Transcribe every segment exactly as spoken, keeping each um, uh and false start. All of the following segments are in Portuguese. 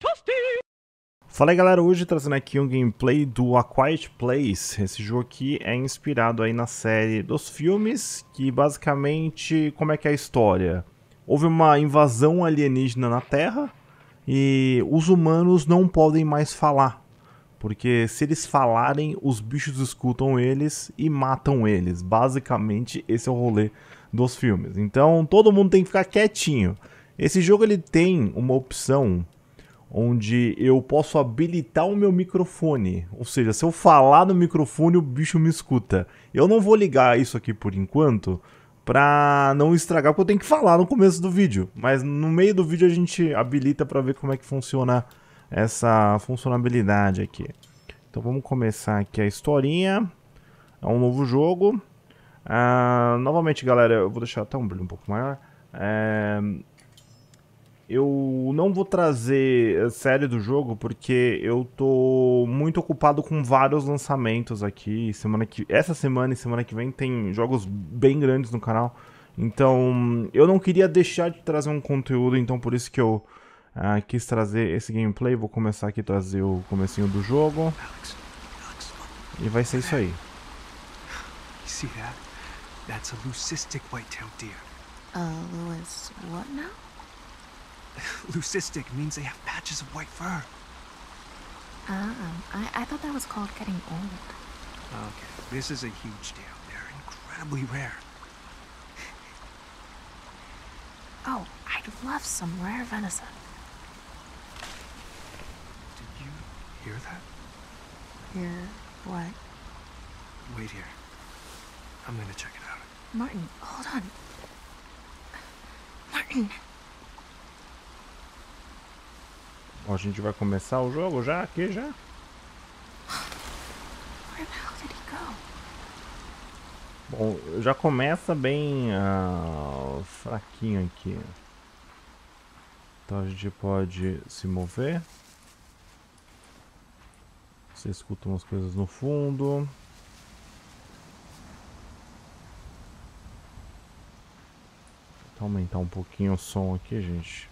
Fala aí galera, hoje trazendo aqui um gameplay do A Quiet Place. Esse jogo aqui é inspirado aí na série dos filmes, que basicamente, como é que é a história? Houve uma invasão alienígena na Terra e os humanos não podem mais falar, porque se eles falarem, os bichos escutam eles e matam eles. Basicamente, esse é o rolê dos filmes. Então, todo mundo tem que ficar quietinho. Esse jogo ele tem uma opção onde eu posso habilitar o meu microfone, ou seja, se eu falar no microfone o bicho me escuta. Eu não vou ligar isso aqui por enquanto, pra não estragar, porque eu tenho que falar no começo do vídeo, mas no meio do vídeo a gente habilita pra ver como é que funciona essa funcionalidade aqui. Então vamos começar aqui a historinha, é um novo jogo. Ah, novamente galera, eu vou deixar até um brilho um pouco maior. É... Eu não vou trazer a série do jogo porque eu tô muito ocupado com vários lançamentos aqui. Semana que... Essa semana e semana que vem tem jogos bem grandes no canal. Então eu não queria deixar de trazer um conteúdo, então por isso que eu ah, quis trazer esse gameplay. Vou começar aqui a trazer o comecinho do jogo. E vai ser isso aí. See that? That's a leucistic white-tailed deer. Uh, Lewis, what now? Leucistic means they have patches of white fur. Ah, I, I thought that was called getting old. Okay, this is a huge deer. They're incredibly rare. Oh, I'd love some rare venison. Did you hear that? Here, what? Wait here. I'm gonna check it out. Martin, hold on. Martin. Bom, a gente vai começar o jogo já aqui já. Where the hell did he go? Bom, já começa bem uh, fraquinho aqui. Então a gente pode se mover. Você escuta umas coisas no fundo. Vou aumentar um pouquinho o som aqui, gente.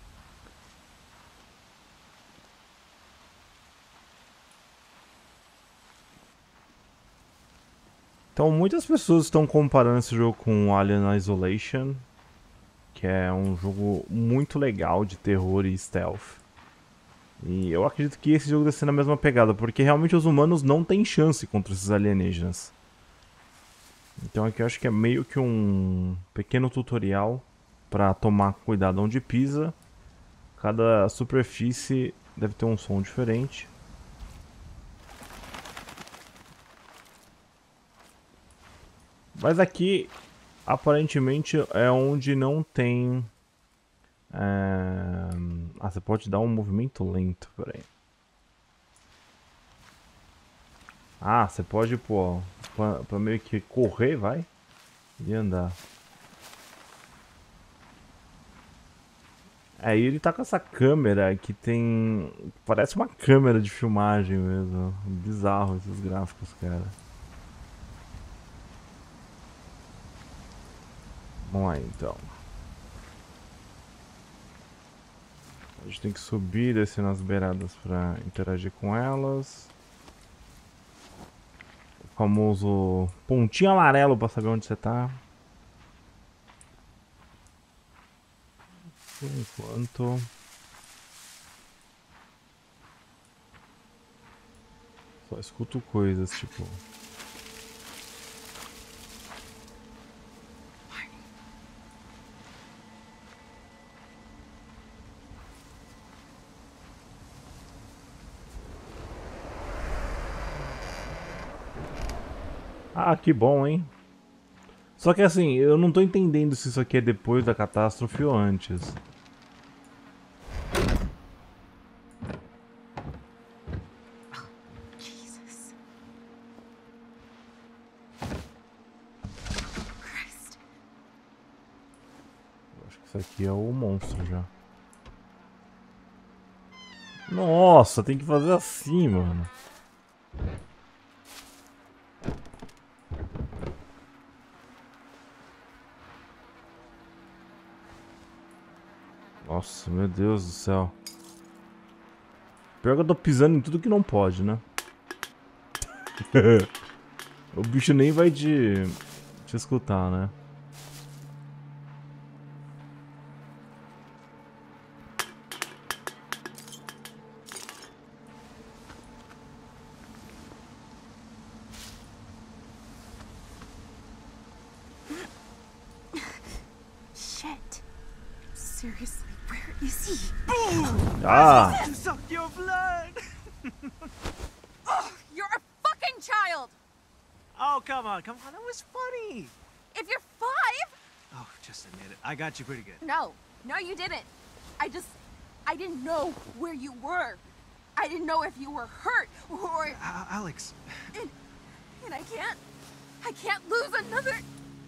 Então muitas pessoas estão comparando esse jogo com Alien Isolation, que é um jogo muito legal de terror e stealth. E eu acredito que esse jogo deve ser na mesma pegada, porque realmente os humanos não têm chance contra esses alienígenas. Então aqui eu acho que é meio que um pequeno tutorial para tomar cuidado onde pisa. Cada superfície deve ter um som diferente. Mas aqui, aparentemente, é onde não tem... É... Ah, você pode dar um movimento lento, peraí. Ah, você pode, pô, pra, pra meio que correr, vai, e andar. Aí ele tá com essa câmera que tem... Parece uma câmera de filmagem mesmo. Bizarro esses gráficos, cara. Vamos lá então. A gente tem que subir e descer nas beiradas para interagir com elas. O famoso pontinho amarelo para saber onde você tá. Por enquanto. Só escuto coisas tipo. Ah, que bom, hein? Só que assim, eu não tô entendendo se isso aqui é depois da catástrofe ou antes. Jesus. Christ. Eu acho que isso aqui é o monstro já. Nossa, tem que fazer assim, mano. Nossa, meu Deus do céu. Pior que eu tô pisando em tudo que não pode, né? O bicho nem vai te, te escutar, né? Shit. Seriously, where is he? Ah! Suck your blood! Oh, you're a fucking child! Oh, come on, come on. That was funny. If you're five? Oh, just admit it. I got you pretty good. No, no, you didn't. I just, I didn't know where you were. I didn't know if you were hurt or. A- Alex. And, and I can't, I can't lose another.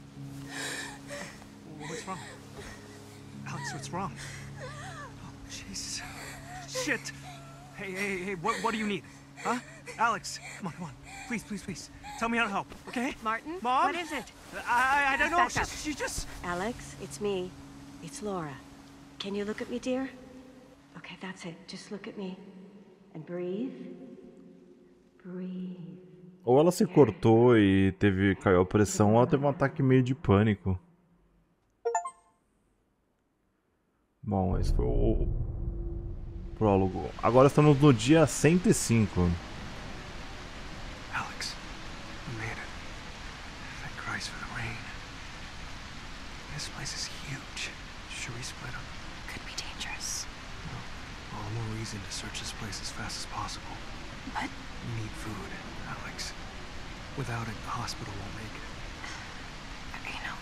What's wrong? Alex, what's wrong? Oh, Jesus. Shit. Hey, hey, hey, what, what do you need? Huh? Alex, come on, come on. Please, please, please. Tell me how to help, okay? Martin? Mom? What is it? I, I, I don't know. Back She, up. she just... Alex, it's me. It's Laura. Can you look at me, dear? Okay, that's it. Just look at me. And breathe. Breathe. Ou ela se cortou e teve, caiu a pressão, ou ela teve um ataque meio de pânico. Bom, esse foi o prólogo. Agora estamos no dia cento e cinco. Alex, you made it. Thank Christ for the rain. This place is huge. Should we split up? Could be dangerous. All the more reason to search this place as fast as possible. But We need food, Alex. Without it, the hospital won't make it. you know,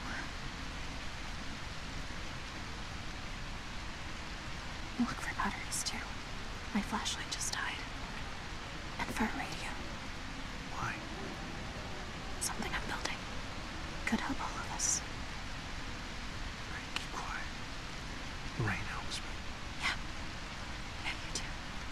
look for batteries too. My flashlight just died. And for a radio. Why? Something I'm building. Could help all of us. Right, keep quiet. The rain helps me. Yeah. Yeah, you too.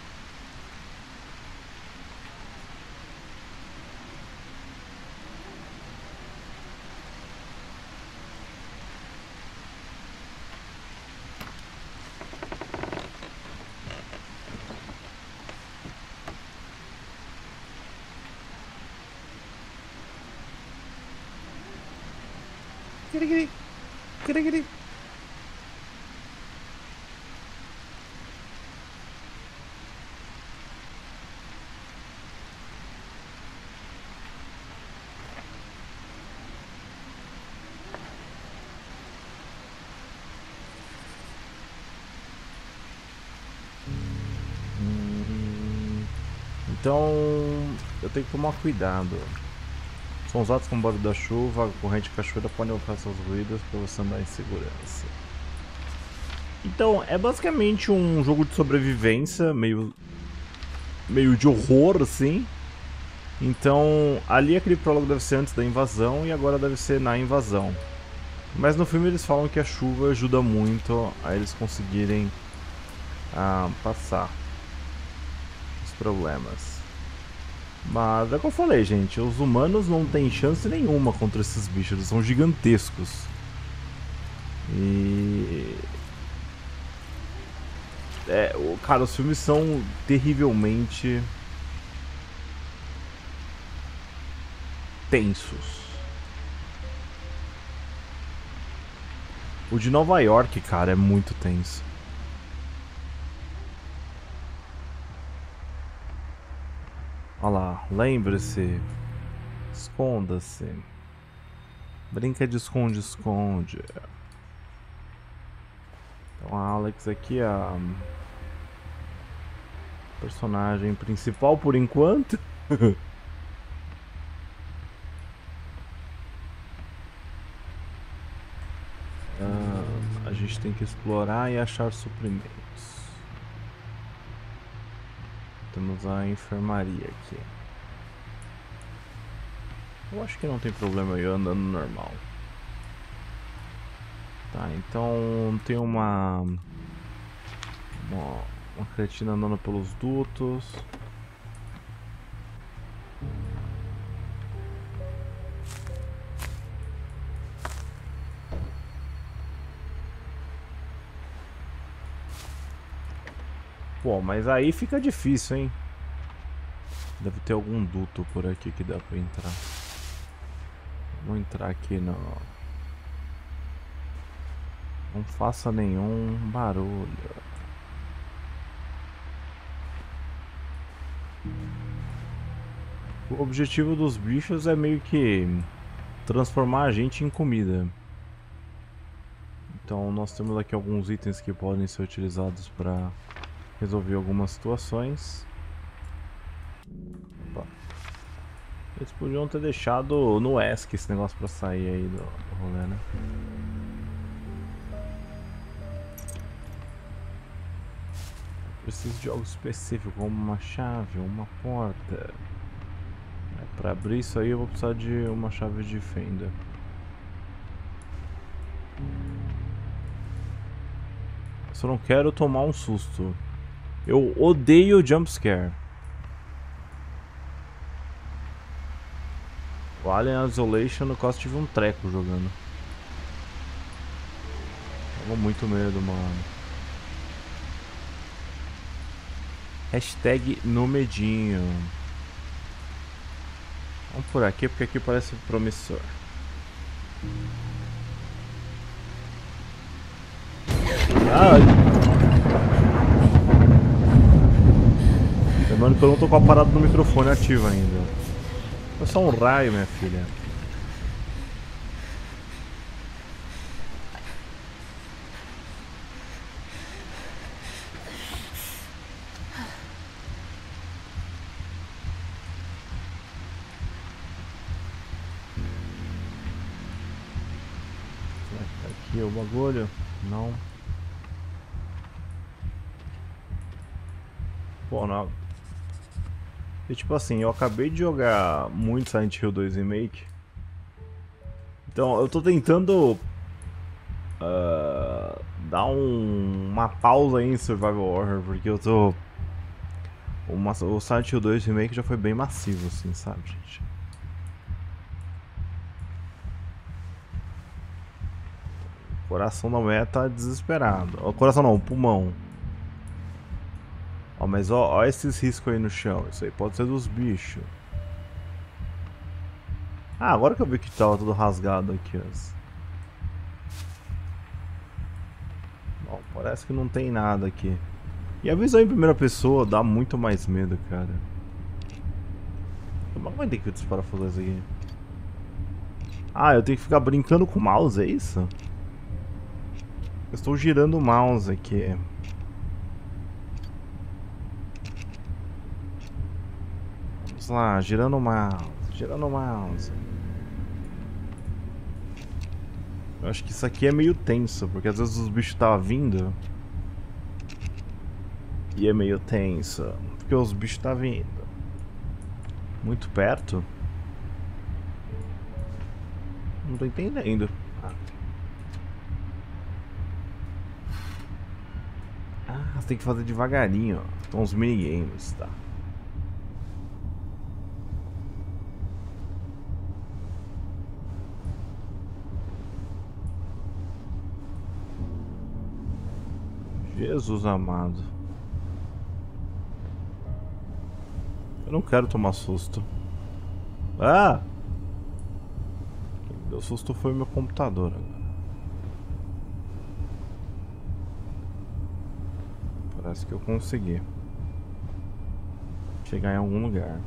Então, eu tenho que tomar cuidado. São usados como barulho da chuva, a corrente de cachoeira pode alcançar seus ruídos para você andar em segurança. Então, é basicamente um jogo de sobrevivência, meio, meio de horror, assim. Então, ali aquele prólogo deve ser antes da invasão e agora deve ser na invasão. Mas no filme eles falam que a chuva ajuda muito a eles conseguirem ah, passar os problemas. Mas é o que eu falei, gente, os humanos não têm chance nenhuma contra esses bichos, eles são gigantescos. E... É, o- cara, os filmes são terrivelmente tensos. O de Nova York, cara, é muito tenso. Olha lá, lembre-se. Esconda-se. Brinca de esconde-esconde. Então a Alex aqui é a personagem principal por enquanto. Ah, a gente tem que explorar e achar suprimentos. Temos a enfermaria aqui. Eu acho que não tem problema eu andando normal. Tá, então tem uma uma, uma cretina andando pelos dutos. Pô, mas aí fica difícil, hein? Deve ter algum duto por aqui que dá pra entrar. Vamos entrar aqui no... Não faça nenhum barulho. O objetivo dos bichos é meio que transformar a gente em comida. Então nós temos aqui alguns itens que podem ser utilizados para resolver algumas situações. Opa. Eles podiam ter deixado no E S C esse negócio para sair aí do, do rolê, né? Preciso de algo específico, como uma chave ou uma porta. Para abrir isso aí eu vou precisar de uma chave de fenda. Só não quero tomar um susto. Eu odeio jumpscare. O Alien Isolation eu quase tive um treco jogando. Tava muito medo, mano. Hashtag no medinho. Vamos por aqui porque aqui parece promissor. Ai. Lembrando que eu não tô com a parada do microfone ativa ainda. É só um raio, minha filha. Aqui o bagulho? Não. Pô, não. E tipo assim, eu acabei de jogar muito Silent Hill dois Remake. Então eu tô tentando uh, dar um, uma pausa aí em Survival Horror, porque eu tô... Uma, o Silent Hill dois Remake já foi bem massivo, assim, sabe, gente? O coração da mulher tá desesperado. O coração não, o pulmão. Ó, mas ó, ó esses riscos aí no chão. Isso aí pode ser dos bichos. Ah, agora que eu vi que tava tudo rasgado aqui, ó. Bom, parece que não tem nada aqui. E a visão em primeira pessoa dá muito mais medo, cara. Como vai ter que desparafusar isso aqui? Ah, eu tenho que ficar brincando com o mouse, é isso? Eu estou girando o mouse aqui. Vamos lá, girando o mouse, girando o mouse. Eu acho que isso aqui é meio tenso, porque às vezes os bichos estavam vindo. E é meio tenso, porque os bichos estavam vindo. Muito perto? Não tô entendendo. Ah, você tem que fazer devagarinho, ó. São os minigames, tá? Jesus amado. Eu não quero tomar susto. Ah! Quem me deu susto foi meu computador agora. Parece que eu consegui chegar em algum lugar.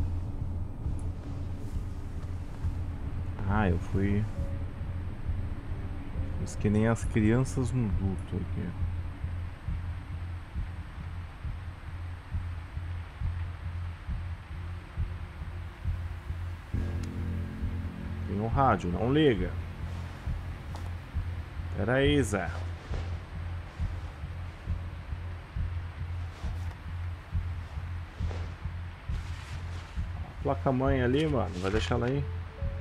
Ah, eu fui... Fiz que nem as crianças no duto aqui. Tem um rádio, não liga. Pera aí, Zé. Placa-mãe ali, mano. Vai deixar ela aí.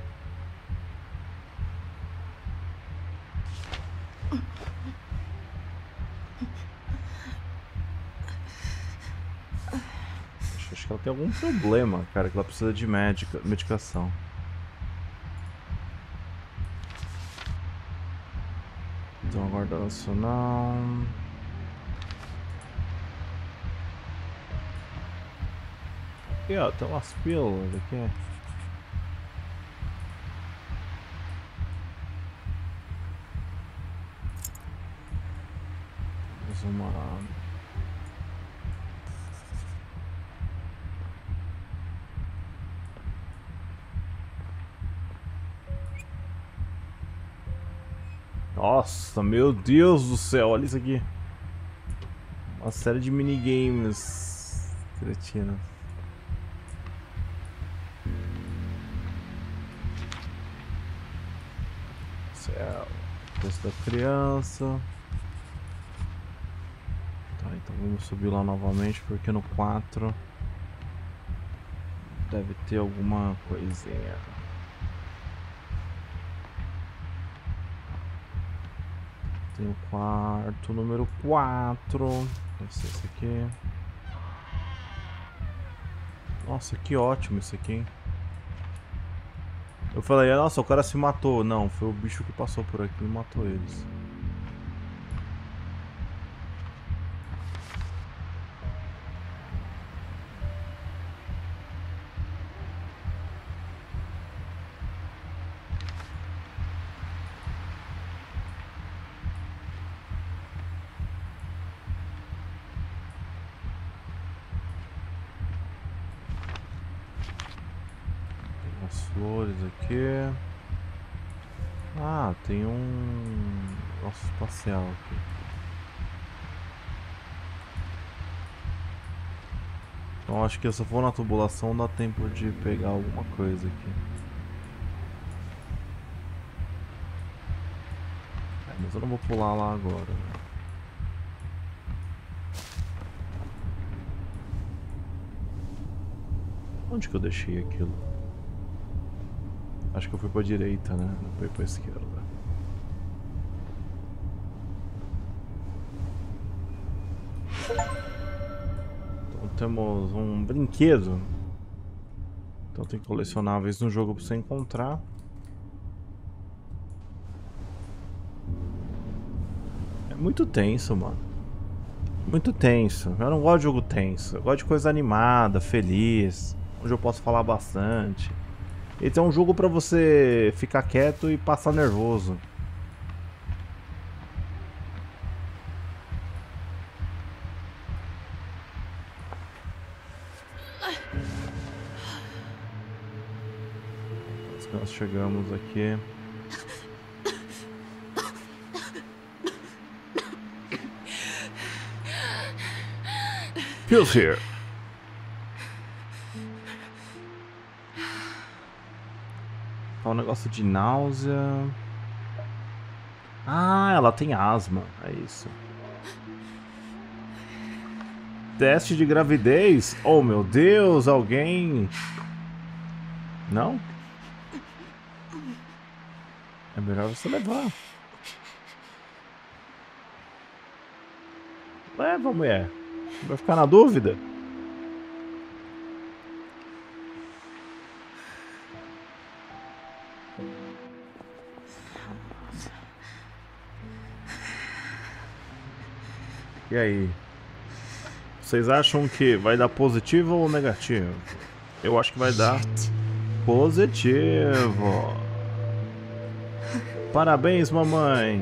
Acho que ela tem algum problema, cara, que ela precisa de médica, medicação. Então, aguarda nacional. Aqui, ó, tem umas pílulas aqui. Mais uma... Nossa, meu Deus do céu, olha isso aqui. Uma série de minigames cretinos. Céu, texto da criança. Tá, então vamos subir lá novamente porque no quatro deve ter alguma coisinha. Tem o quarto, número quatro. Deve ser esse aqui. Nossa, que ótimo isso aqui, hein? Eu falei, nossa, o cara se matou. Não, foi o bicho que passou por aqui e matou eles. As flores aqui. Ah, tem um negócio espacial aqui. Então acho que se eu for na tubulação dá tempo de pegar alguma coisa aqui. É, mas eu não vou pular lá agora, né? Onde que eu deixei aquilo? Acho que eu fui pra direita, né? Não fui pra esquerda. Então temos um brinquedo. Então tem colecionáveis no jogo pra você encontrar. É muito tenso, mano. Muito tenso. Eu não gosto de jogo tenso. Eu gosto de coisa animada, feliz, onde eu posso falar bastante. Esse é um jogo pra você ficar quieto e passar nervoso. Mas nós chegamos aqui. Feels here. Um negócio de náusea. Ah, ela tem asma. É isso. Teste de gravidez? Oh, meu Deus, alguém... Não? É melhor você levar. Leva, mulher. Vai ficar na dúvida? E aí? Vocês acham que vai dar positivo ou negativo? Eu acho que vai dar positivo. Parabéns, mamãe.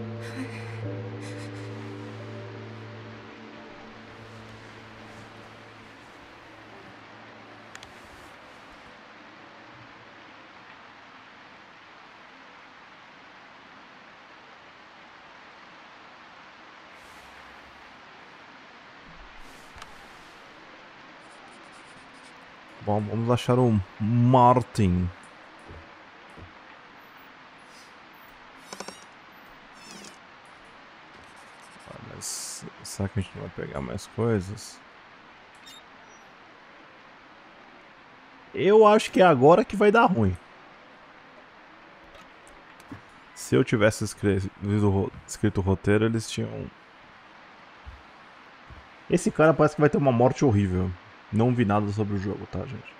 Bom, vamos achar o Martin. Ah, mas será que a gente não vai pegar mais coisas? Eu acho que é agora que vai dar ruim. Se eu tivesse escrito, escrito o roteiro, eles tinham... Esse cara parece que vai ter uma morte horrível. Não vi nada sobre o jogo, tá, gente?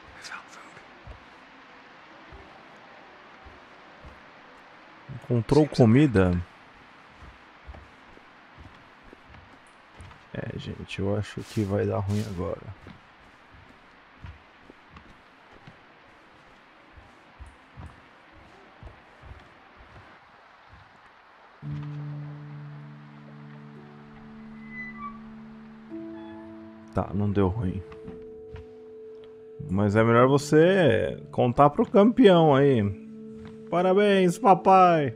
Encontrou comida? É, gente, eu acho que vai dar ruim agora. Tá, não deu ruim. Mas é melhor você contar pro campeão aí. Parabéns, papai!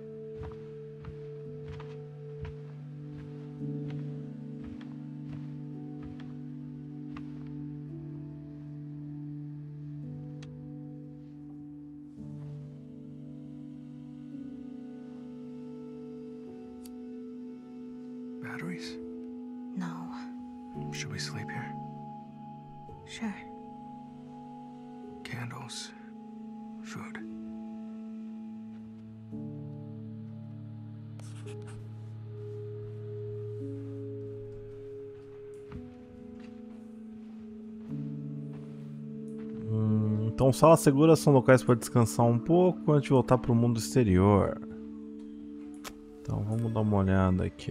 Batteries? No. Should we sleep here? Sure. Candles. Food. Hum, então salas seguras são locais para descansar um pouco antes de voltar para o mundo exterior. Então vamos dar uma olhada aqui.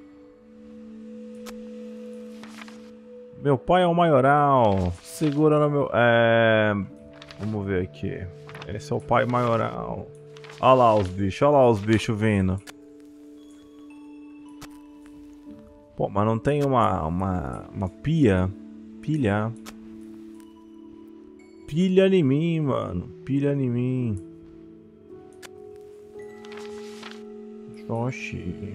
Meu pai é o maioral. Segura no meu... É... Vamos ver aqui. Esse é o pai maioral. Olha lá os bichos. Olha lá os bichos vindo. Pô, mas não tem uma... Uma, uma pia? Pilha? Pilha em mim, mano. Pilha em mim. Oxi.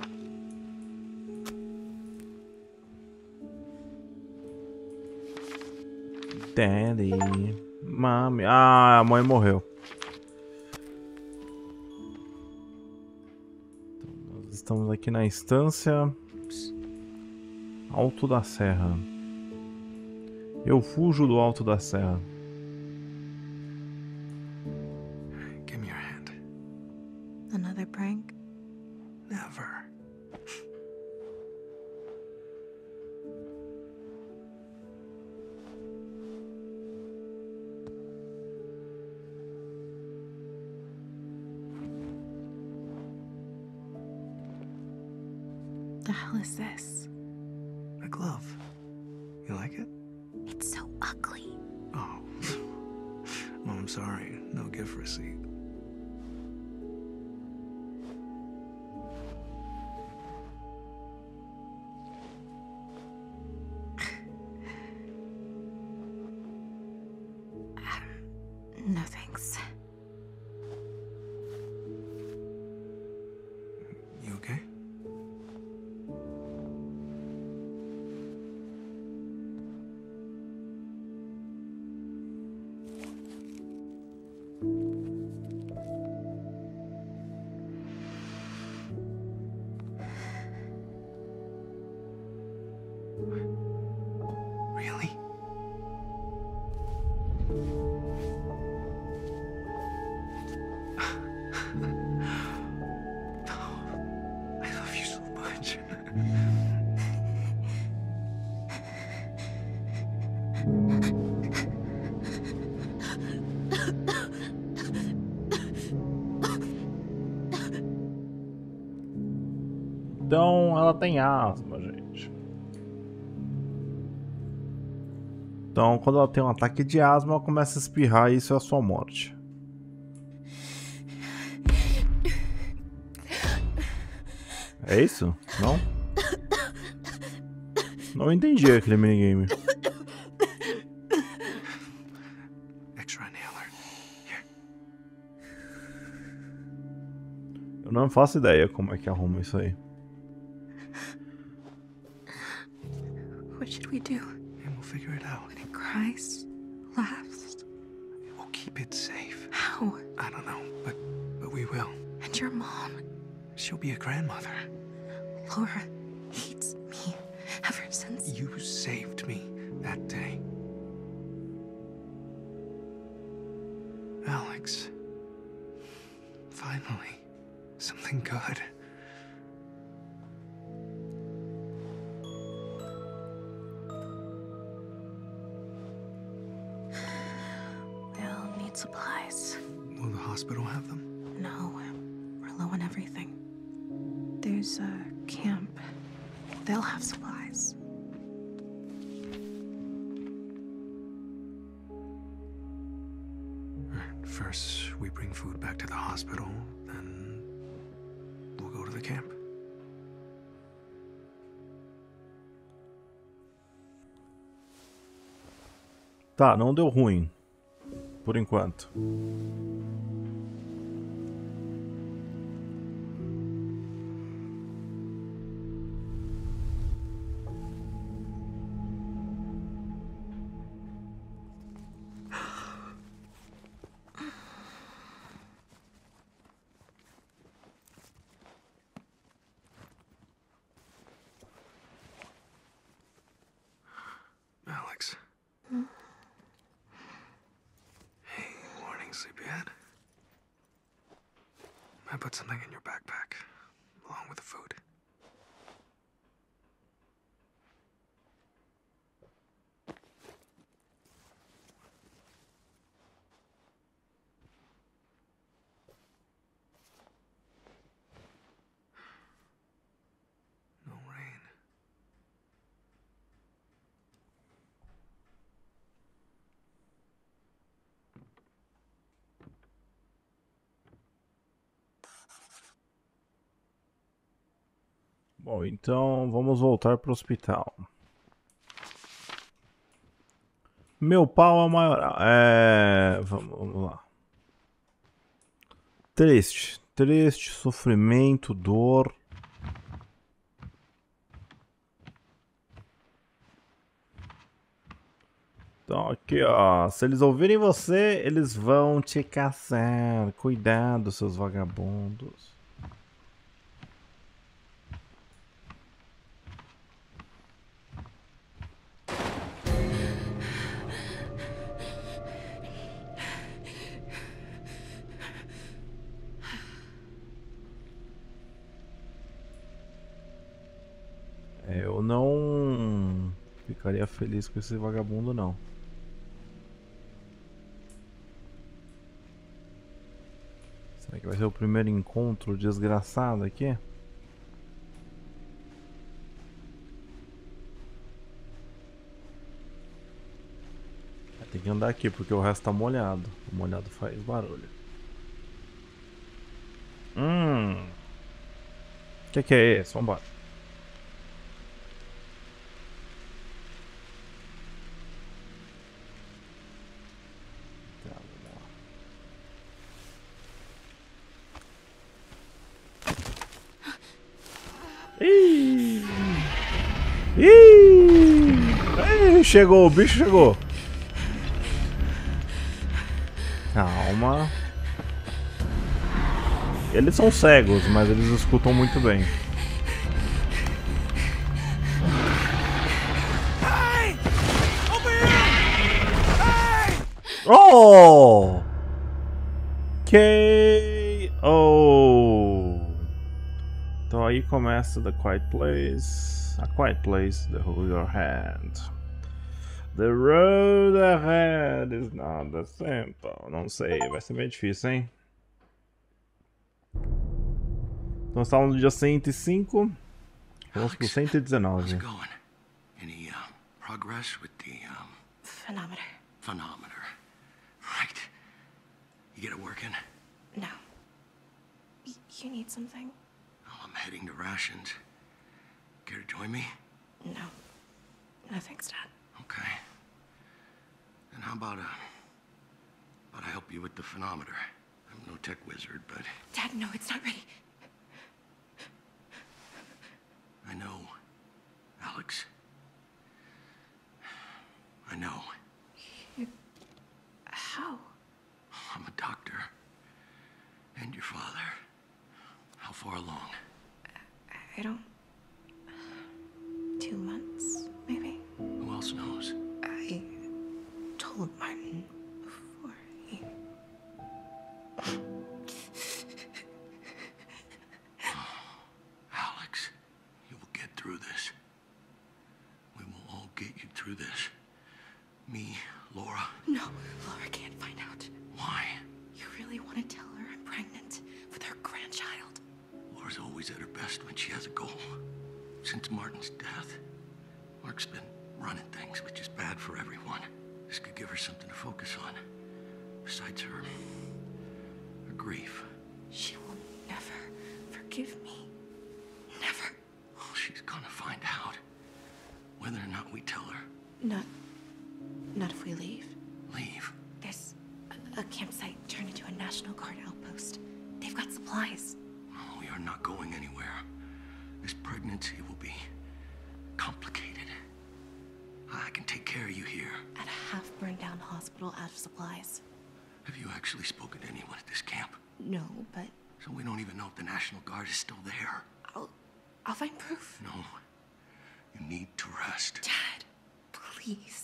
Daddy. Mami. Ah, a mãe morreu. Então, nós estamos aqui na instância Alto da Serra. Eu fujo do Alto da Serra. Give me your hand. Another prank? Never. The hell is this? A glove. You like it? It's so ugly. Oh. Well, I'm sorry. No gift receipt. No thanks. You okay? Really? I love you so much. Então ela tem asma, gente. Então quando ela tem um ataque de asma, ela começa a espirrar e isso é a sua morte. É isso? Não? Não entendi aquele minigame. Extra inhaler. Here. Eu não faço ideia como é que arruma isso aí. What should we do? And we'll figure it out. When it cries, laughs? We'll keep it safe. How? I don't know, but but we will. And your mom? She'll be a grandmother. Laura hates me ever since. You saved me that day. Alex. Finally. Something good. We'll need supplies. Will the hospital have them? No, we're low on everything. There's a camp. They'll have supplies. Alright, first we bring food back to the hospital, then we'll go to the camp. Tá, não deu ruim. Por enquanto. Alex. Hey, morning, sleepyhead. I put something in your backpack, along with the food. No rain. Bom, então vamos voltar pro hospital. Meu pau é maior. É. Vamos, vamos lá. Triste. Triste, sofrimento, dor. Então, aqui, ó. Se eles ouvirem você, eles vão te caçar. Cuidado, seus vagabundos. Eu não ficaria feliz com esse vagabundo, não. Será que vai ser o primeiro encontro desgraçado aqui? Tem que andar aqui porque o resto tá molhado. O molhado faz barulho. Hum. O que, que é esse? Vambora. Tá, vamos lá. Ih! Ih! Ih! Chegou, o bicho chegou. Calma. Eles são cegos, mas eles escutam muito bem. Hey! Over here! Hey! Oh! K O Então aí começa The Quiet Place. A Quiet Place, The Hold Your Hand. The road ahead is not that simple. Não sei, vai ser bem difícil, hein? Então estávamos no dia cento e cinco. Vamos pro cento e dezenove. How's it going? Any uh, progress with the um, Phonometer. phonometer? Right. You get it working? No. Y- you need something? Oh, I'm heading to rations. Care to join me? No. No thanks, Dad. Okay. And how about uh, about I help you with the phonometer? I'm no tech wizard, but Dad, no, it's not ready. I know, Alex. I know. You... How? I'm a doctor. And your father. How far along? I don't... Two months, maybe? Who else knows? I told Martin before he... Alex, you will get through this. We will all get you through this. Me, Laura. No, Laura can't find out. Why? You really want to tell her I'm pregnant with her grandchild? Laura's always at her best when she has a goal. Since Martin's death, Mark's been running things, which is bad for everyone. This could give her something to focus on. Besides her... her grief. She will never forgive me. Never. Oh, she's gonna find out. Whether or not we tell her. Not... not if we leave. Leave? There's a, a campsite turned into a National Guard outpost. They've got supplies. Oh, we are not going anywhere. This pregnancy will be complicated. I can take care of you here. At a half-burned-down hospital out of supplies. Have you actually spoken to anyone at this camp? No, but So we don't even know if the National Guard is still there. I'll... I'll find proof. No. You need to rest. Dad, please.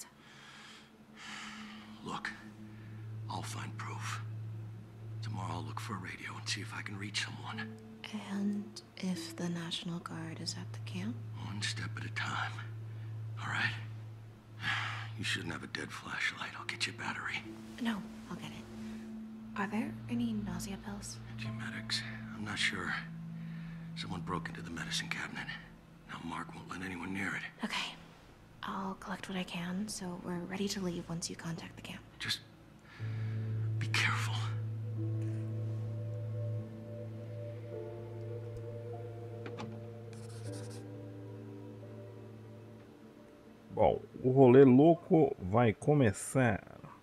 Look, I'll find proof. Tomorrow I'll look for a radio and see if I can reach someone. And if the National Guard is at the camp? One step at a time. All right? You shouldn't have a dead flashlight. I'll get you a battery. No, I'll get it. Are there any nausea pills? Antiemetics. I'm not sure. Someone broke into the medicine cabinet. Now Mark won't let anyone near it. Okay. I'll collect what I can, so we're ready to leave once you contact the camp. Just be careful. Bom, o rolê louco vai começar.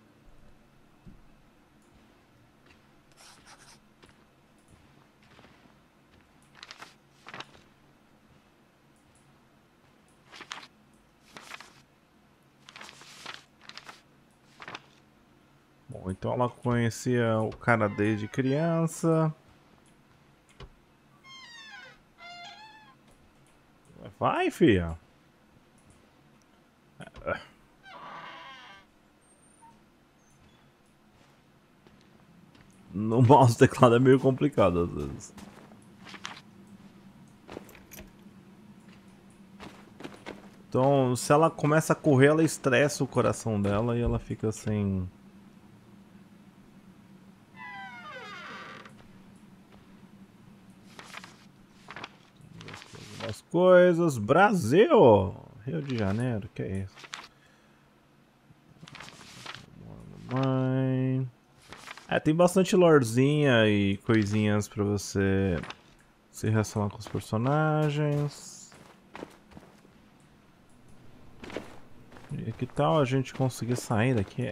Bom, então ela conhecia o cara desde criança. Vai, filha. No mouse o teclado é meio complicado às vezes. Então, se ela começa a correr, ela estressa o coração dela e ela fica sem... As coisas... Brasil! Rio de Janeiro, que é isso? Mãe... É, tem bastante lorezinha e coisinhas pra você se relacionar com os personagens. E que tal a gente conseguir sair daqui?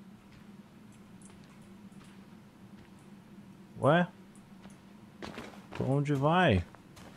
Ué? Pra onde vai?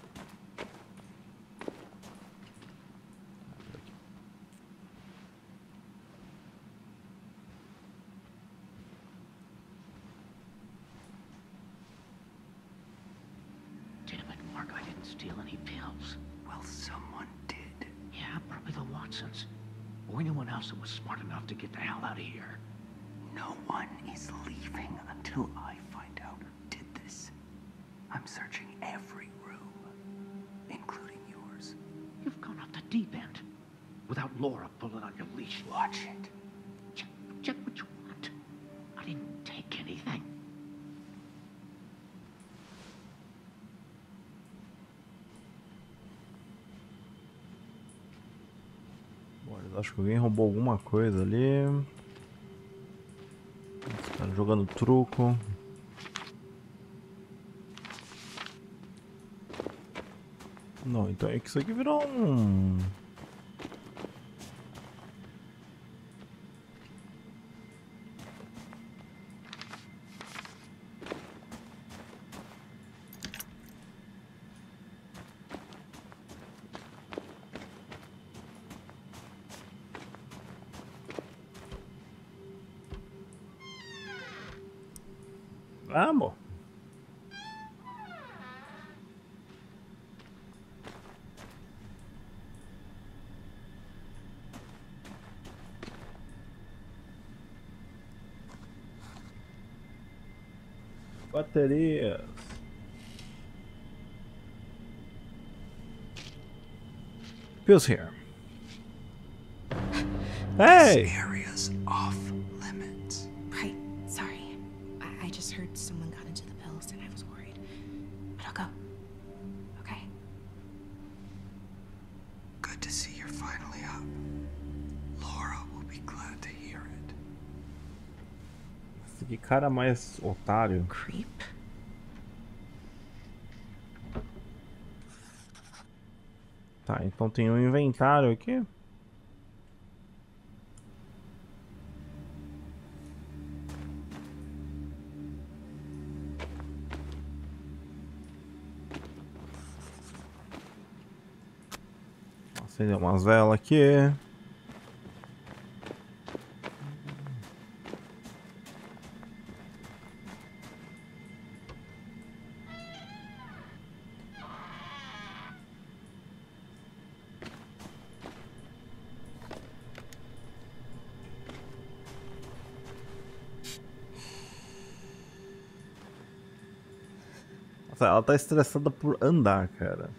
Steal any pills? Well, someone did. Yeah, probably the Watsons. Or anyone else that was smart enough to get the hell out of here. No one is leaving until I find out who did this. I'm searching every room, including yours. You've gone off the deep end. Without Laura pulling on your leash. Watch it. Check, check what you want. I didn't take anything. Acho que alguém roubou alguma coisa ali. Os caras jogando truco. Não, então é que isso aqui virou um... Vamos! Baterias. Feels here. Hey! This area's off limits. Right, sorry. I, I just heard someone got into the pills and I was worried. But I'll go. Okay? Good to see you're finally up. Laura will be glad to hear it. Que cara mais otário. Creep. Tá, então tem um inventário aqui. Acender umas velas aqui. Ela tá estressada por andar, cara.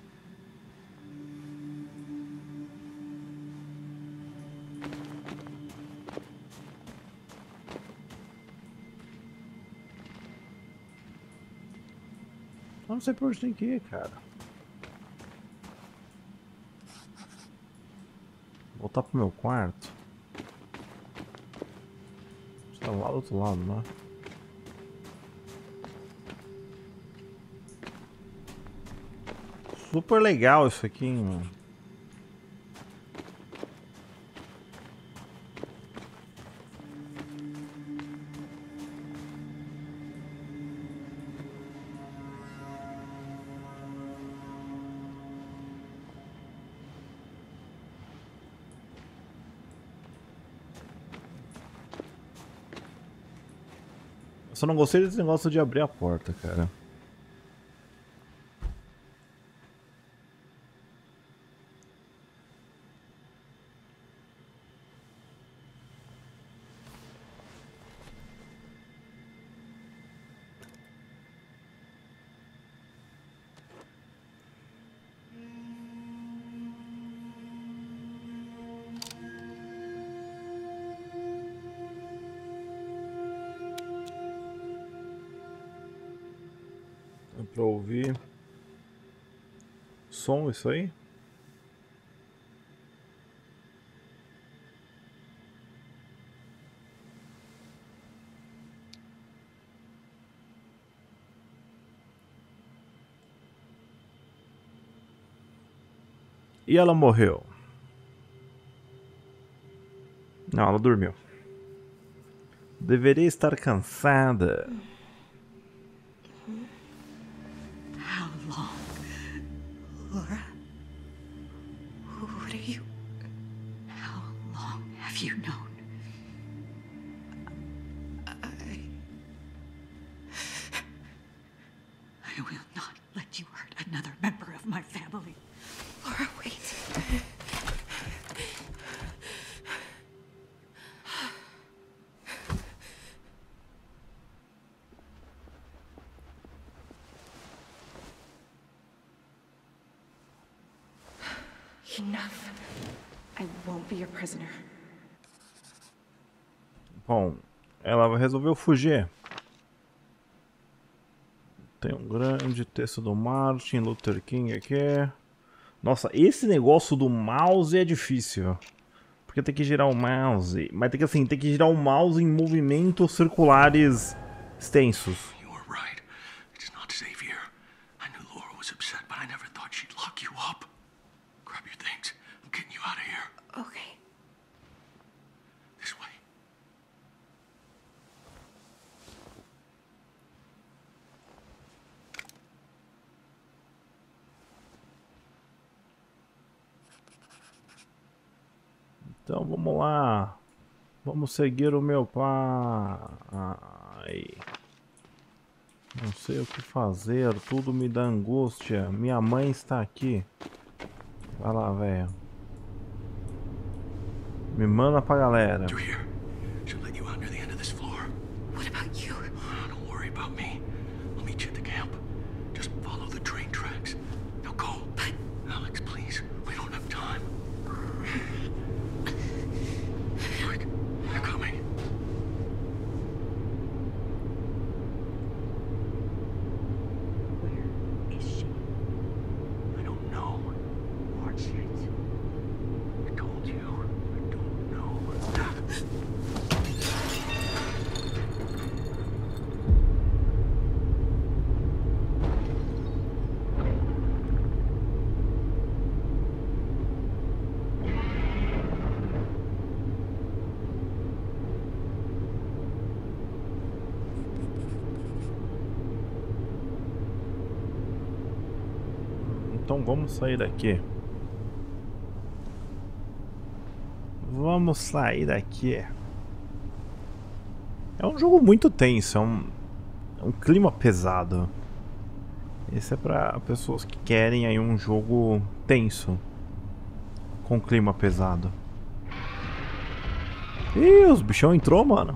Eu não sei por onde tem que ir, cara. Voltar pro meu quarto. Está lá do outro lado, né? Super legal isso aqui, hein, mano. Eu só não gostei desse negócio de abrir a porta, cara. Pra ouvir som, isso aí? E ela morreu? Não, ela dormiu. Deveria estar cansada. Laura, what are you... How long have you known? I... I will not let you hurt another member of my family. Laura, wait. Enough. I won't be your prisoner. Bom, ela resolveu fugir. Tem um grande texto do Martin Luther King aqui. Nossa, esse negócio do mouse é difícil. Porque tem que girar o mouse. Mas tem que assim, tem que girar o mouse em movimentos circulares extensos. You were right. It's not safe here. I knew Laura was upset, but I never thought she'd lock you up. Grab your things. I'm getting you out of here. Okay. This way. Então vamos lá. Vamos seguir o meu pai. Não sei o que fazer. Tudo me dá angústia. Minha mãe está aqui. Vai lá, velho. Me manda pra galera. You're here. She'll let you out near the end of this floor. What about you? Don't worry about me. I'll meet you at the camp. Just follow the train tracks. Now go. But... Alex, please. We don't have time. Quick. They're coming. Where is she? I don't know. Watch it. I told you. I don't know. Então vamos sair daqui. vamos sair daqui. É um jogo muito tenso, é um, é um clima pesado. Esse é pra pessoas que querem aí um jogo tenso, com clima pesado. Ih, os bichão entrou, mano.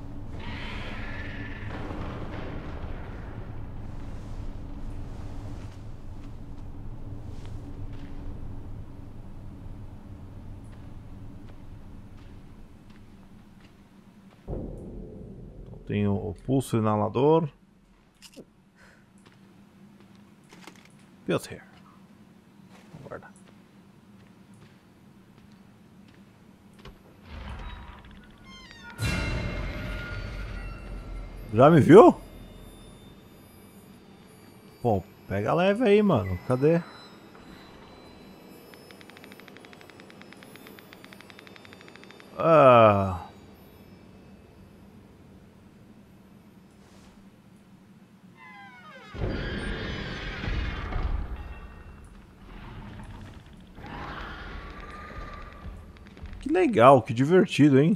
Tem o pulso inalador. Built here. Guarda. Já me viu? Pô, pega leve aí, mano. Cadê? Ah... Que legal, que divertido, hein?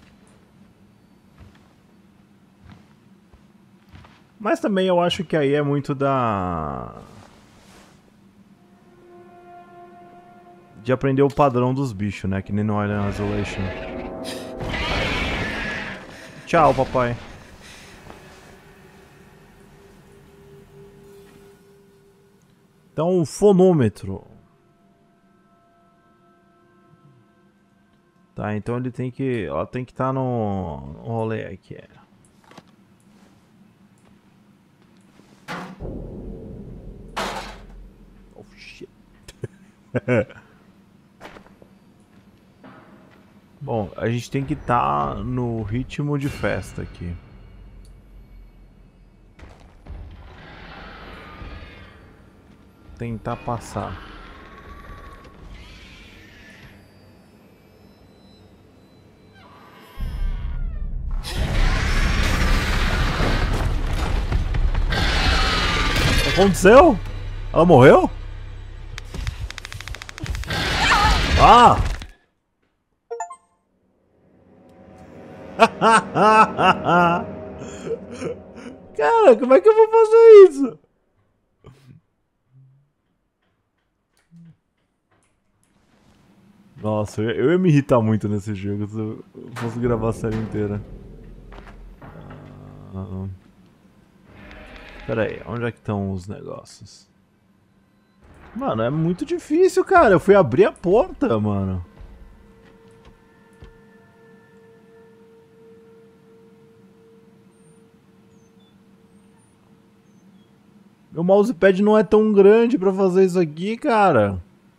Mas também eu acho que aí é muito da... de aprender o padrão dos bichos, né? Que nem no Alien Isolation. Tchau, papai. Então, o fonômetro. Tá, então ele tem que... ela tem que estar tá no... no rolê aqui. Oh, shit. Bom, a gente tem que estar tá no ritmo de festa aqui. Tentar passar. O que aconteceu? Ela morreu? Ah! Cara, como é que eu vou fazer isso? Nossa, eu ia me irritar muito nesse jogo se eu fosse gravar a série inteira. Ah, pera aí, onde é que estão os negócios? Mano, é muito difícil, cara. Eu fui abrir a porta, mano. Meu mousepad não é tão grande pra fazer isso aqui, cara.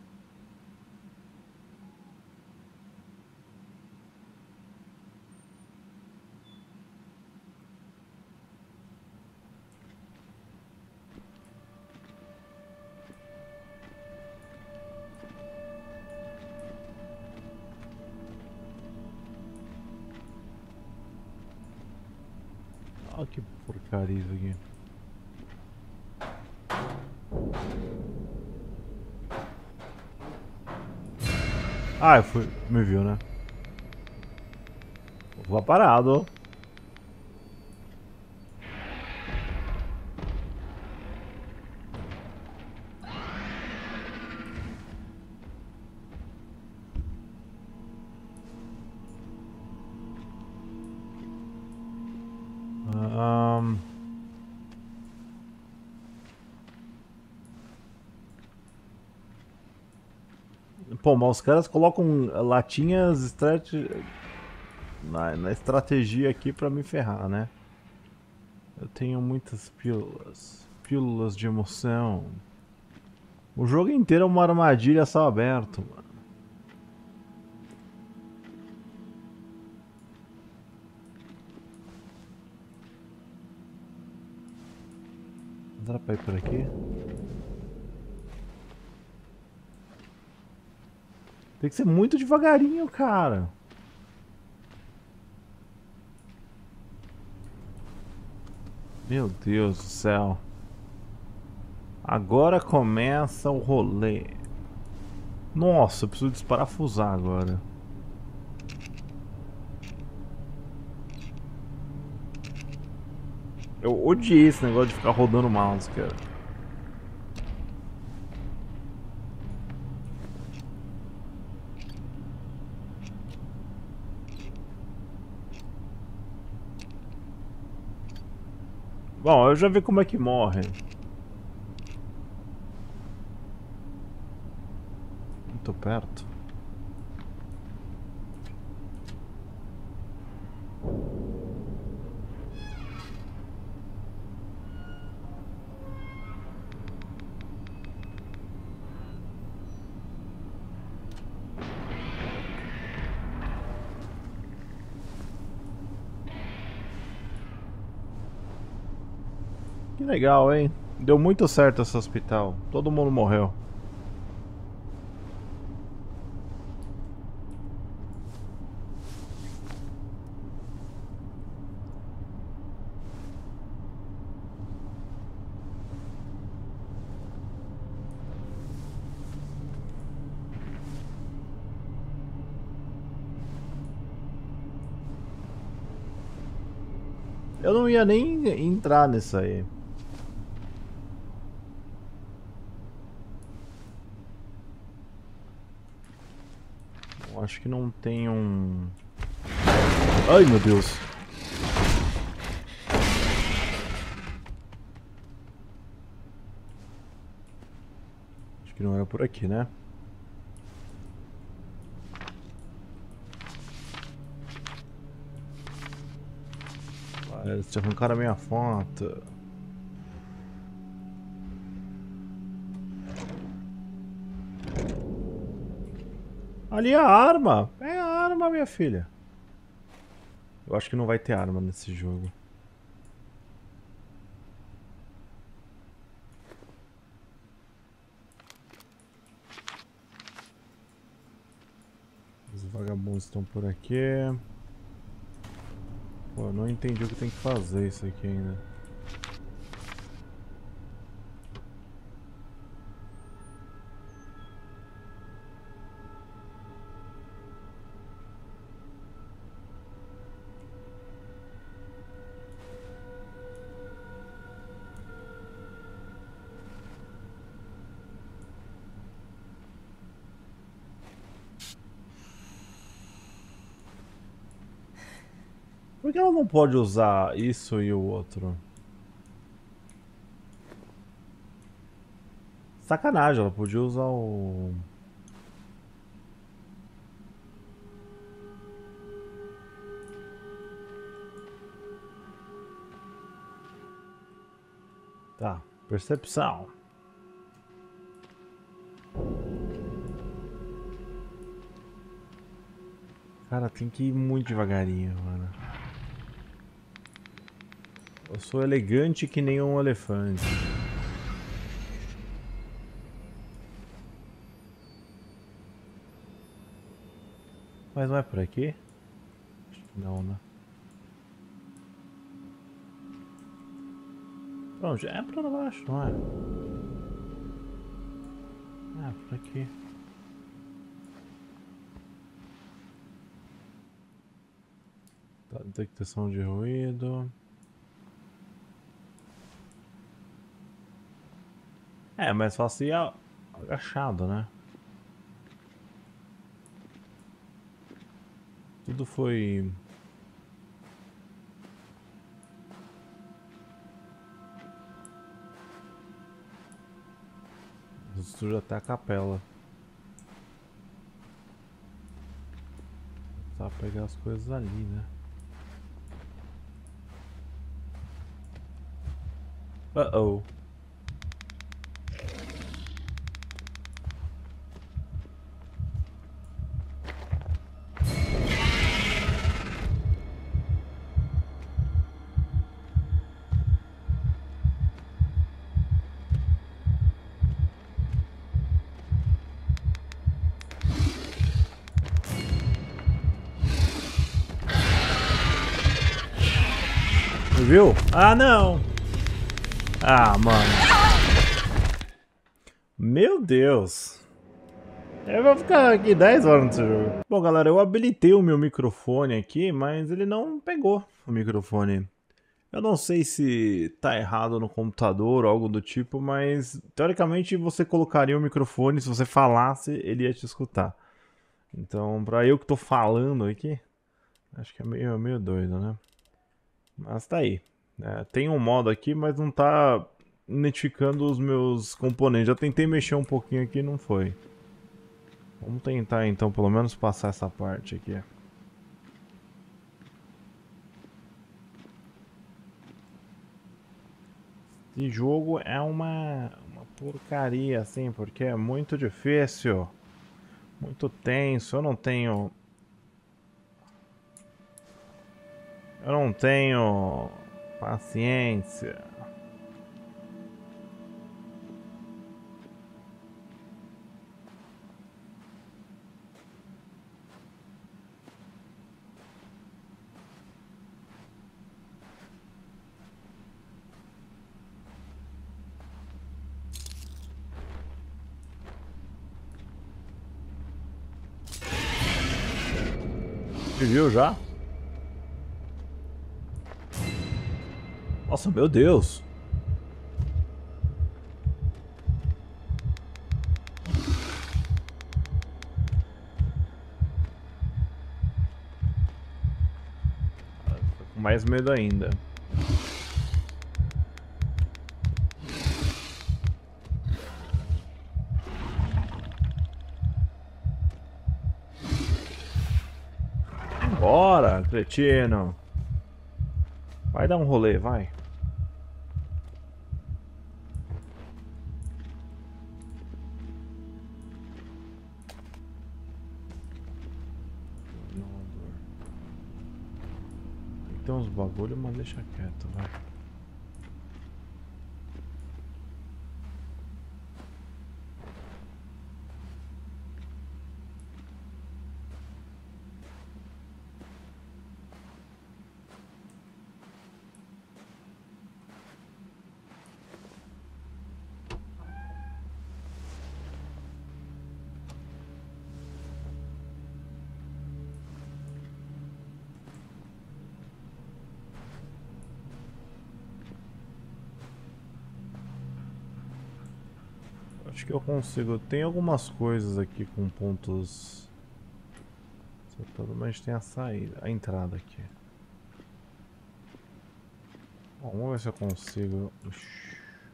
Olha que porcaria isso aqui. Ah, eu fui... me viu, né? Vou parado. Um... Pô, mas os caras colocam latinhas estrate... na, na estratégia aqui pra me ferrar, né? Eu tenho muitas pílulas. Pílulas de emoção. O jogo inteiro é uma armadilha a céu aberto, mano. Dá pra ir por aqui? Tem que ser muito devagarinho, cara. Meu Deus do céu. Agora começa o rolê. Nossa, eu preciso desparafusar agora. Eu odiei esse negócio de ficar rodando o mouse, cara. Bom, eu já vi como é que morre. Muito perto. Que legal, hein? Deu muito certo esse hospital. Todo mundo morreu. Eu não ia nem entrar nisso aí. Eu acho que não tem um... Ai, meu Deus. Acho que não era por aqui, né? Eles te arrancaram a minha foto. Ali a arma. É a arma, minha filha. Eu acho que não vai ter arma nesse jogo. Os vagabundos estão por aqui. Pô, eu não entendi o que tem que fazer isso aqui ainda. Por que ela não pode usar isso e o outro? Sacanagem, ela podia usar o... Tá, percepção. Cara, tem que ir muito devagarinho, mano. Eu sou elegante que nem um elefante. Mas não é por aqui? Acho que não, né? Pronto, é pra baixo, não é? É, por aqui. Tá, detecção de ruído. É, mais fácil ir agachado, né? Tudo foi... Destruiu até a capela. Tá, pegar as coisas ali, né? Uh-oh. Viu? Ah, não! Ah, mano. Meu Deus. Eu vou ficar aqui dez horas nesse jogo. Bom, galera, eu habilitei o meu microfone aqui, mas ele não pegou o microfone. Eu não sei se tá errado no computador ou algo do tipo, mas teoricamente você colocaria o microfone, se você falasse, ele ia te escutar. Então, pra eu que tô falando aqui, acho que é meio, meio doido, né? Mas tá aí. É, tem um modo aqui, mas não tá identificando os meus componentes. Já tentei mexer um pouquinho aqui e não foi. Vamos tentar então pelo menos passar essa parte aqui. Esse jogo é uma, uma porcaria assim, porque é muito difícil. Muito tenso. Eu não tenho... Eu não tenho paciência. Você viu já? Nossa, meu Deus! Tô com mais medo ainda. Bora, cretino! Vai dar um rolê, vai. Tem uns bagulho, mas deixa quieto, vai. Acho que eu consigo. Tem algumas coisas aqui com pontos. Mas tem a saída, a entrada aqui. Bom, vamos ver se eu consigo. Ux.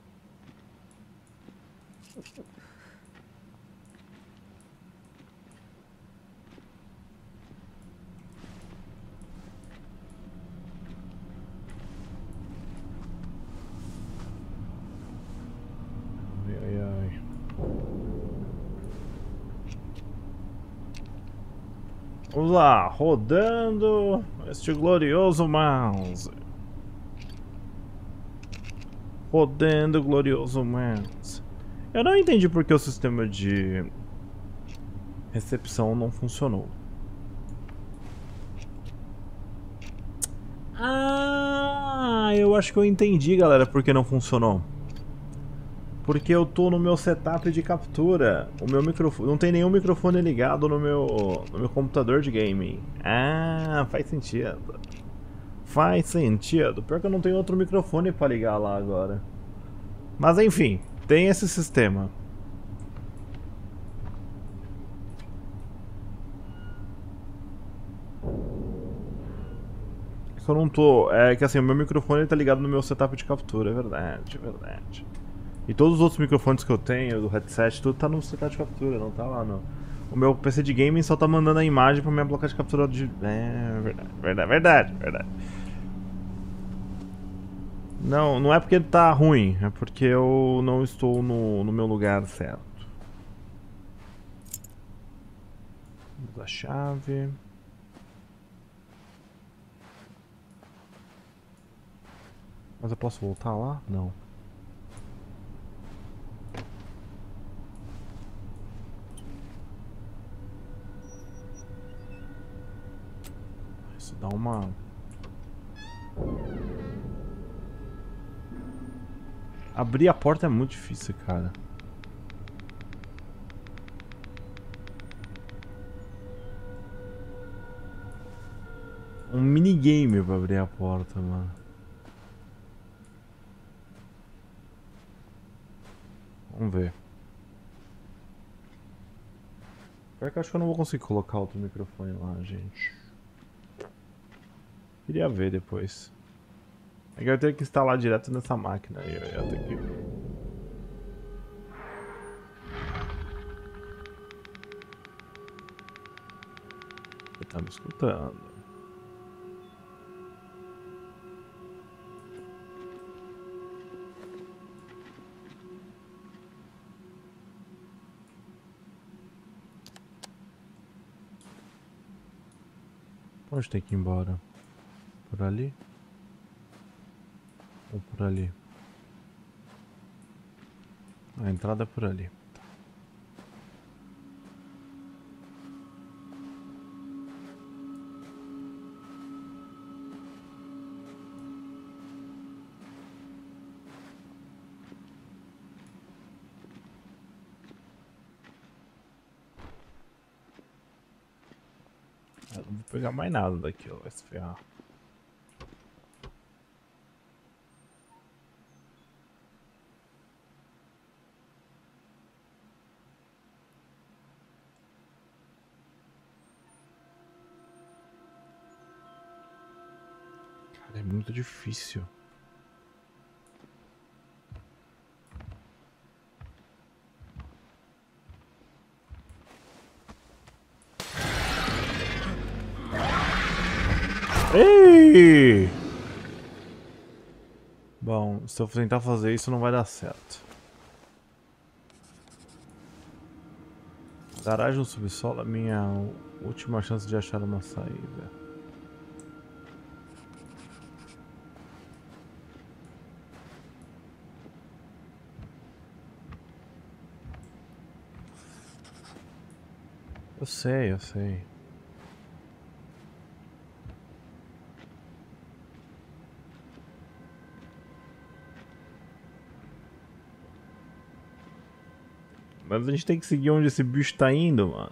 Ai, ai. Vamos lá, rodando este glorioso mouse. Rodando o glorioso mouse. Eu não entendi porque o sistema de recepção não funcionou. Ah, eu acho que eu entendi, galera, porque não funcionou. Porque eu tô no meu setup de captura. O meu microfone, não tem nenhum microfone ligado no meu, no meu computador de gaming. Ah, faz sentido. Faz sentido. Pior que eu não tenho outro microfone pra ligar lá agora. Mas enfim, tem esse sistema. Eu não tô... É que assim, o meu microfone tá ligado no meu setup de captura, é verdade, é verdade. E todos os outros microfones que eu tenho, do headset, tudo tá no setup de captura, não tá lá no... O meu P C de gaming só tá mandando a imagem pra minha placa de captura de... É, verdade, verdade, verdade, verdade. Não, não é porque ele tá ruim, é porque eu não estou no, no meu lugar certo. Vamos a chave... Mas eu posso voltar lá? Não. Isso dá uma... Abrir a porta é muito difícil, cara. Um minigame pra abrir a porta, mano. Vamos ver. Pior que eu acho que eu não vou conseguir colocar outro microfone lá, gente. Queria ver depois. É que eu tenho que instalar direto nessa máquina aí. Eu ia ter que... Você tá me escutando? Onde tem que ir embora? Por ali? Ou por ali? A entrada é por ali. Eu não vou pegar mais nada daquilo, vai se ferrar. Cara, é muito difícil. Ei! Bom, se eu tentar fazer isso não vai dar certo. Garagem no subsolo é minha última chance de achar uma saída. Eu sei, eu sei. Mas a gente tem que seguir onde esse bicho tá indo, mano.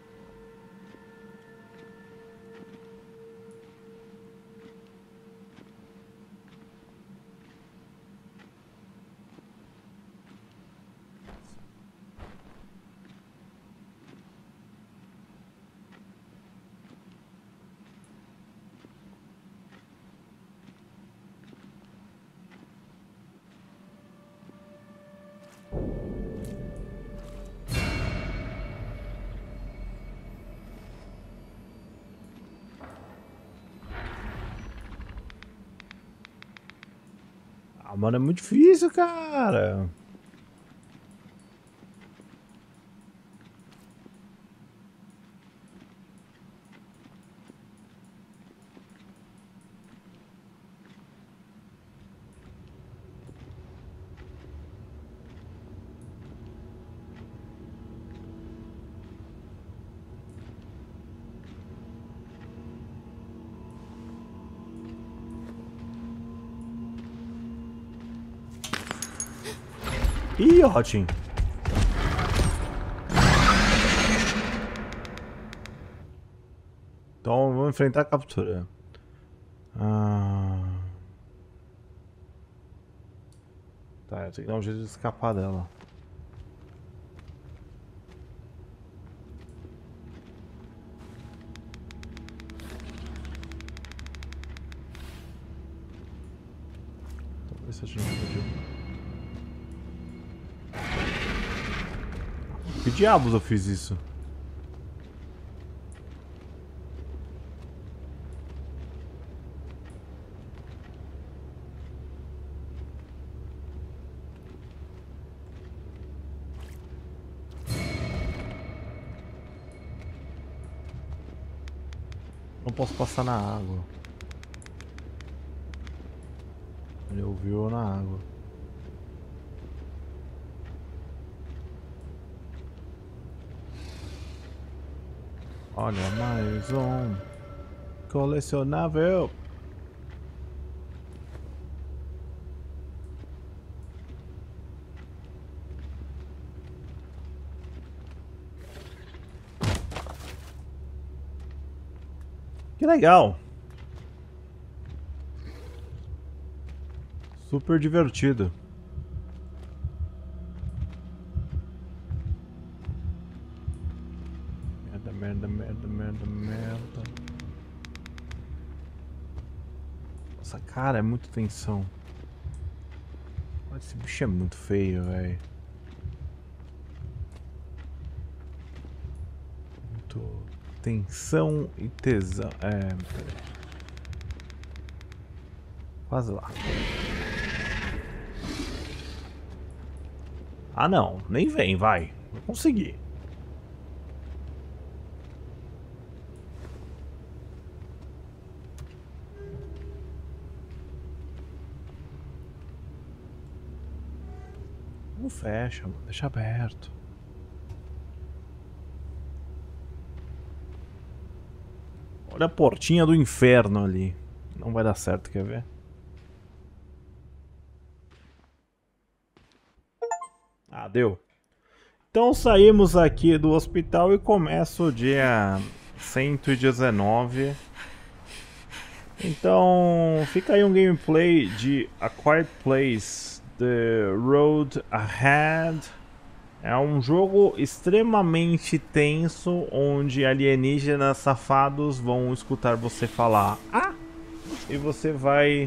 Ah, mano, é muito difícil, cara. Ih, Rotin. Então vamos enfrentar a captura. Ah... Tá, eu tenho que dar um jeito de escapar dela. Talvez seja um... Que diabos eu fiz isso? Não posso passar na água. Ele ouviu na água. Olha, mais um colecionável. Que legal. Super divertido. Nossa, cara, é muito tensão. Esse bicho é muito feio, velho. Muito tensão e tesão. É, peraí. Quase lá. Ah, não. Nem vem, vai. Vou conseguir. Não fecha, mano. Deixa aberto. Olha a portinha do inferno ali. Não vai dar certo, quer ver? Ah, deu. Então saímos aqui do hospital e começa o dia cento e dezenove. Então fica aí um gameplay de A Quiet Place: The Road Ahead. É um jogo extremamente tenso, onde alienígenas safados vão escutar você falar ah! E você vai...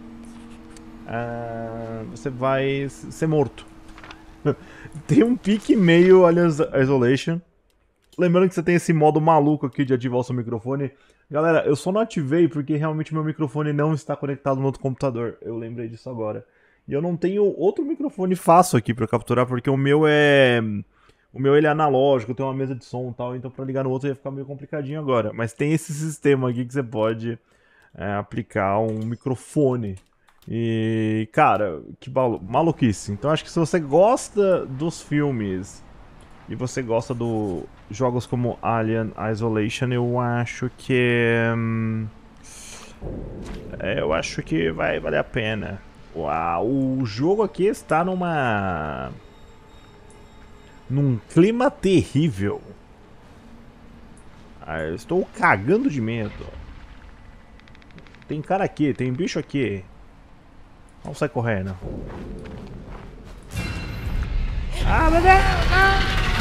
Uh, você vai ser morto. Tem um pique meio Alien Isolation. Lembrando que você tem esse modo maluco aqui de ativar o seu microfone. Galera, eu só não ativei porque realmente meu microfone não está conectado no outro computador. Eu lembrei disso agora. E eu não tenho outro microfone fácil aqui para capturar, porque o meu é... O meu ele é analógico, tem uma mesa de som e tal, então para ligar no outro ia ficar meio complicadinho agora. Mas tem esse sistema aqui que você pode é, aplicar um microfone. E, cara, que maluquice. Então acho que se você gosta dos filmes e você gosta de jogos como Alien Isolation, eu acho que... Hum, é, eu acho que vai valer a pena. Uau, o jogo aqui está numa... num clima terrível. Ah, eu estou cagando de medo. Tem cara aqui, tem bicho aqui. Vamos sair correndo. Ah, meu Deus! Ah!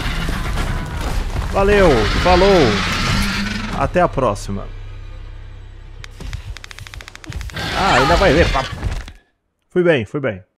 Valeu, falou. Até a próxima. Ah, ainda vai ver. Fui bem, fui bem.